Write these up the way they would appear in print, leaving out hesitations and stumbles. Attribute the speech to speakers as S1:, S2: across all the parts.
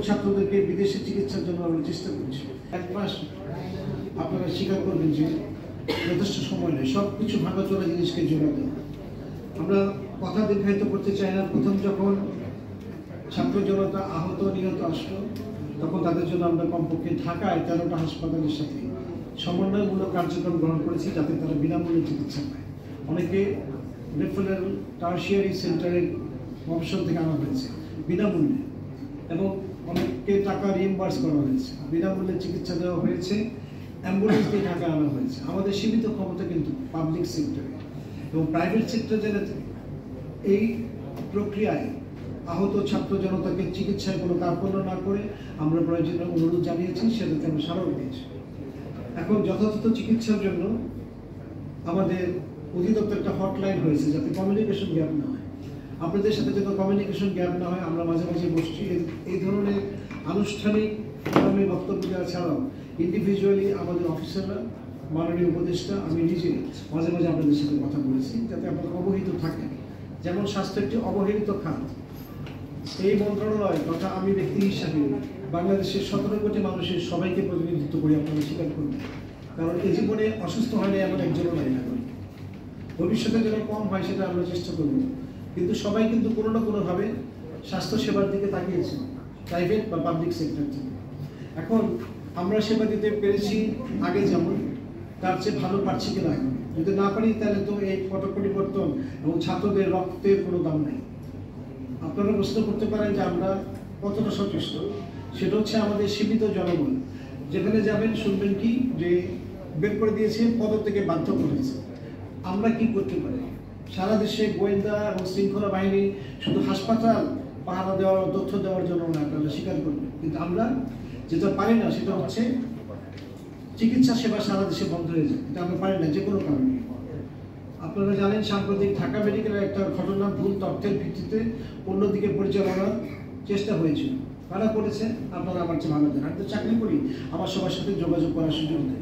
S1: ছাত্রদেরকে বিদেশে চিকিৎসার জন্য আমরা চেষ্টা করছি। 1 মাস আপনারা স্বীকার করবেন যে যথেষ্ট সময় নেই, সব কিছু ভাঙাচোরা জিনিসকে জোড়া দেওয়া। আমরা কথা দীর্ঘায়িত করতে চাই না। প্রথম যখন ছাত্র জনতা আহত নিহত আসলো, তখন তাদের জন্য আমরা কমপক্ষে ঢাকায় 13টা হাসপাতালের সাথে সমন্বয়মূলক কার্যক্রম গ্রহণ করেছি, যাতে তারা বিনামূল্যে চিকিৎসা পায়। অনেকে রেফারেল টার্সিয়ারি সেন্টারের অপশন থেকে আনা হয়েছে বিনামূল্যে, এবং অনেককে টাকা রিইম্বার্স করা হয়েছে, বিনামূল্যে চিকিৎসা দেওয়া হয়েছে, অ্যাম্বুলেন্স দিয়ে ঢাকা আনা হয়েছে। আমাদের সীমিত ক্ষমতা কিন্তু পাবলিক সেক্টরে এবং প্রাইভেট সেক্টর জেলাতে এই প্রক্রিয়ায় আহত ছাত্র জনতাকে চিকিৎসায় কোনো কার্পণ্য না করে আমরা প্রয়োজনীয় অনুরোধ জানিয়েছি, সেটাতে আমরা সাড়াও পেয়েছি। এখন যথাযথ চিকিৎসার জন্য আমাদের অধিদপ্তর একটা হটলাইন হয়েছে, যাতে কমিউনিকেশন গ্যাপ না হয়। আপনাদের সাথে যাতে কমিউনিকেশন গ্যাপ না হয়, আমরা মাঝে মাঝে বসছি। এই ধরনের আনুষ্ঠানিক বক্তব্য দেওয়া ছাড়াও ইন্ডিভিজুয়ালি আমাদের অফিসাররা, মাননীয় উপদেষ্টা, আমি নিজে মাঝে মাঝে আপনাদের সাথে কথা বলেছি, যাতে আপনারা অবহিত থাকেন। যেমন স্বাস্থ্য একটি অবহেলিত খাত, এই মন্ত্রণালয় তথা আমি ব্যক্তি হিসাবে বাংলাদেশের 17 কোটি মানুষের সবাইকে প্রতিনিধিত্ব করি, আপনারা স্বীকার করবেন। কারণ এই জীবনে অসুস্থ হয়নি এমন একজনও নাই, না করি। ভবিষ্যতে যেন কম হয় সেটা আমরা চেষ্টা করব, কিন্তু সবাই কিন্তু কোনো না কোনোভাবে স্বাস্থ্য সেবার দিকে তাকিয়েছে, প্রাইভেট বা পাবলিক সেক্টর থেকে। এখন আমরা সেবা দিতে পেরেছি আগে যেমন, তার চেয়ে ভালো পারছি কিনা এখন। যদি না পারি তাহলে তো এই পট পরিবর্তন এবং ছাত্রদের রক্তের কোনো দাম নেই। আপনারা প্রশ্ন করতে পারেন যে আমরা কতটা সচেষ্ট। সেটা হচ্ছে আমাদের সীমিত জনবল, যেখানে যাবেন শুনবেন কি যে বের করে দিয়েছে, পদ থেকে বাধ্য করেছে। আমরা কি করতে পারি? সারা দেশে গোয়েন্দা এবং শৃঙ্খলা বাহিনী শুধু হাসপাতাল পাহারা দেওয়ার, তথ্য দেওয়ার জন্য না, আপনারা স্বীকার করবেন। কিন্তু আমরা যেটা পারি না সেটা হচ্ছে চিকিৎসা সেবা সারা দেশে বন্ধ হয়ে যায়। এটা আমরা পারি না যে কোনো কারণে। আপনারা জানেন সাম্প্রতিক ঢাকা মেডিকেলের একটা ঘটনা ভুল তথ্যের ভিত্তিতে অন্যদিকে পরিচালনার চেষ্টা হয়েছিল। কারা করেছে আপনারা আমার চেয়ে ভালো জানেন। আমি তো চাকরি করি, আমার সবার সাথে যোগাযোগ করার সুযোগ নেই।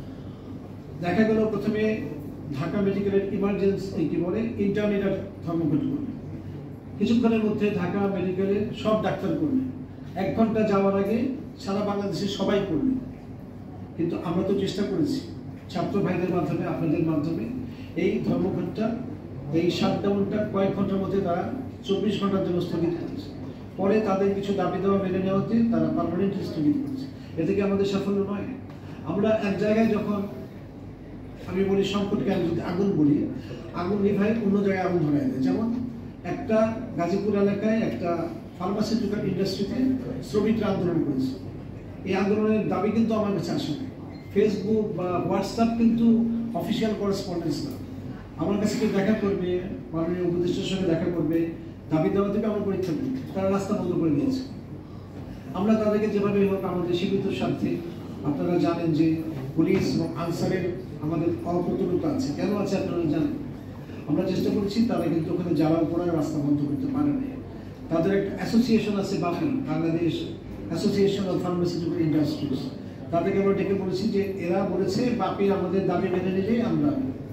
S1: দেখা গেল প্রথমে ঢাকা মেডিকেলের ইমার্জেন্সি কি বলে ইন্টারনেট ধর্মঘট করবে, কিছুক্ষণের মধ্যে ঢাকা মেডিকেলের সব ডাক্তার করবে, 1 ঘন্টা যাওয়ার আগে সারা বাংলাদেশের সবাই করবে। কিন্তু আমরা তো চেষ্টা করেছি ছাত্র ভাইদের মাধ্যমে, আপনাদের মাধ্যমে, এই ধর্মঘটটা, এই শাটডাউনটা কয়েক ঘন্টার মধ্যে তারা 24 ঘন্টার জন্য স্থগিত করেছে। পরে তাদের কিছু দাবি দেওয়া মেনে নেওয়াতে তারা পার্মানেন্টলি স্থগিত করেছে। এতে কি আমাদের সাফল্য নয়? আমরা এক জায়গায় যখন আমি বলি সংকটকে, আমি যদি আগুন বলি, আগুন নিভাই অন্য জায়গায় আগুন ধরায় দেয়। যেমন একটা গাজীপুর এলাকায় একটা ফার্মাসিউটিক্যাল ইন্ডাস্ট্রিতে শ্রমিকরা আন্দোলন করেছে। এই আন্দোলনের দাবি কিন্তু আমার কাছে আসে না। ফেসবুক বা হোয়াটসঅ্যাপ কিন্তু অফিসিয়াল করেসপন্ডেন্স না। আমার কাছে কেউ দেখা করবে, মাননীয় উপদেষ্টার সঙ্গে দেখা করবে, দাবি দেওয়া থেকে আমার পরীক্ষা নেই, তারা রাস্তা বন্ধ করে দিয়েছে। আমরা তাদেরকে যেভাবে হোক আমাদের সীমিত স্বার্থে, আপনারা জানেন যে পুলিশ এবং আনসারের আমাদের অপ্রতুলতা আছে। কেন আছে আপনারা জানেন? আমরা চেষ্টা করেছি, তারা কিন্তু ওখানে জ্বালাও করার রাস্তা বন্ধ করতে পারে না। তাদের একটা অ্যাসোসিয়েশন আছে, বাকি Bangladesh association of pharmaceutical industries, তাদেরকে আমরা ডেকে বলেছি যে এরা বলেছে বাকি আমাদের দাবি মেনে নিলেই আমরা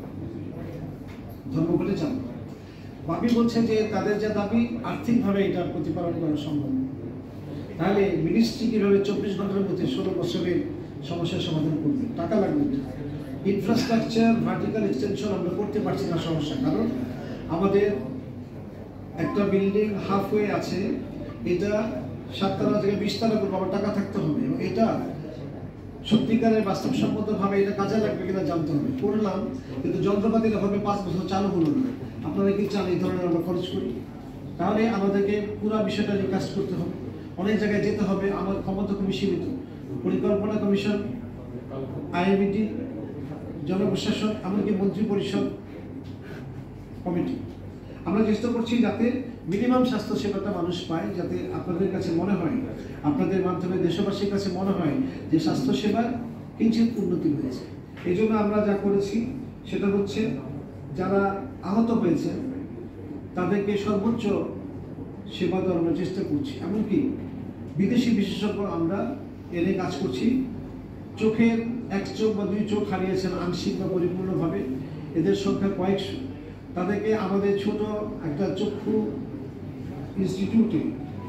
S1: ধর্মঘটে যাব। বাকি বলছে যে তাদের যা দাবি আর্থিকভাবে এটা প্রতিপালন করা সম্ভব। তাহলে মিনিস্ট্রি কীভাবে 24 ঘন্টার মধ্যে 16 বছরের সমস্যার সমাধান করবে? টাকা লাগবে। ইনফ্রাস্ট্রাকচার ভার্টিক্যাল এক্সটেনশন আমরা করতে পারছি না, সমস্যা। কারণ আমাদের একটা বিল্ডিং হাফওয়ে আছে, এটা 7 তলা থেকে 20 তলা করবো, আবার টাকা থাকতে হবে, এবং এটা সত্যিকারের বাস্তবসম্মতভাবে এটা কাজে লাগবে কিনা জানতে হবে। করলাম, কিন্তু যন্ত্রপাতির হবে 5 বছর চালু হলো না। আপনারা কি চান এই ধরনের আমরা খরচ করি? তাহলে আমাদেরকে পুরো বিষয়টা রিকাস্ট করতে হবে, অনেক জায়গায় যেতে হবে। আমার ক্ষমতা খুবই সীমিত। পরিকল্পনা কমিশন, আইএমইটি, জনপ্রশাসন, এমনকি মন্ত্রী পরিষদ কমিটি, আমরা চেষ্টা করছি যাতে মিনিমাম স্বাস্থ্য সেবাটা মানুষ পায়, যাতে আপনাদের কাছে মনে হয়, আপনাদের মাধ্যমে দেশবাসীর কাছে মনে হয় যে স্বাস্থ্য সেবার কিঞ্চিত উন্নতি হয়েছে। এই জন্য আমরা যা করেছি সেটা হচ্ছে যারা আহত হয়েছে তাদেরকে সর্বোচ্চ সেবা দেওয়ার আমরা চেষ্টা করছি। এমনকি বিদেশি বিশেষজ্ঞ আমরা এনে কাজ করছি। চোখের 1 চোখ বা 2 চোখ হারিয়েছেন আংশিক বা পরিপূর্ণভাবে, এদের সংখ্যা কয়েকশো। তাদেরকে আমাদের ছোট একটা চক্ষু ইনস্টিটিউটে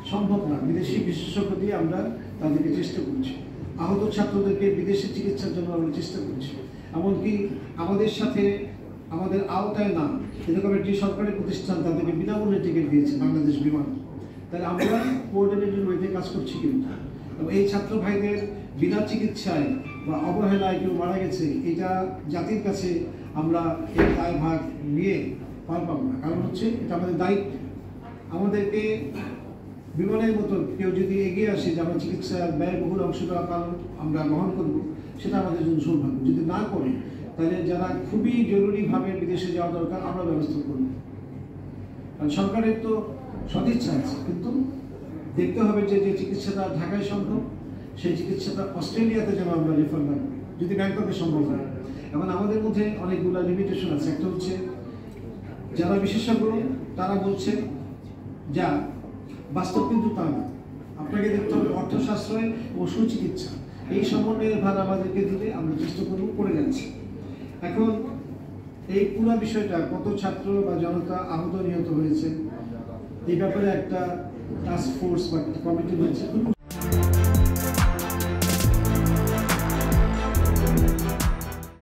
S1: সম্ভব না, বিদেশি বিশেষজ্ঞ দিয়ে আমরা তাদেরকে চেষ্টা করছি। আহত ছাত্রদেরকে বিদেশে চিকিৎসার জন্য আমরা চেষ্টা করছি। এমনকি আমাদের সাথে আমাদের আওতায় না এরকম একটি সরকারি প্রতিষ্ঠান তাদেরকে বিনামূল্যে টিকিট দিয়েছে, বাংলাদেশ বিমান। তাহলে আমরা কোঅর্ডিনেটেড ওয়েতে কাজ করছি কিন্তু, এবং এই ছাত্র ভাইদের বিনা চিকিৎসায় বা অবহেলায় কেউ মারা গেছে, এটা জাতির কাছে আমরা এই দায়ভার নিয়ে পার পাবো না। কারণ হচ্ছে এটা আমাদের দায়িত্ব। আমাদেরকে বিমানের মতো কেউ যদি এগিয়ে আসে যে আমরা চিকিৎসার ব্যয়বহুল অংশটা কারণ আমরা গ্রহণ করবো, সেটা আমাদের জন্য সৌভাগ্য। যদি না করে তাহলে যারা খুবই জরুরিভাবে বিদেশে যাওয়া দরকার আমরা ব্যবস্থা করব। কারণ সরকারের তো সদিচ্ছা আছে, কিন্তু দেখতে হবে যে যে চিকিৎসাটা ঢাকায় সম্ভব সেই চিকিৎসাটা অস্ট্রেলিয়াতে যেন আমরা রেফার না করি, যদি ব্যাংককে সম্ভব হয়। এখন আমাদের মধ্যে অনেকগুলো লিমিটেশন আছে। একটা হচ্ছে যারা বিশেষজ্ঞ তারা বলছে যা, বাস্তব কিন্তু তা না। আপনাকে দেখতে হবে অর্থ সাশ্রয় ও সুচিকিৎসা, এই সমন্বয়ের ভার আমাদেরকে দিলে আমরা চেষ্টা করবো, করে যাচ্ছি। এখন এই পুরো বিষয়টা কত ছাত্র বা জনতা আহত নিহত হয়েছে এই ব্যাপারে একটা টাস্ক ফোর্স বা কমিটি হয়েছে, খুব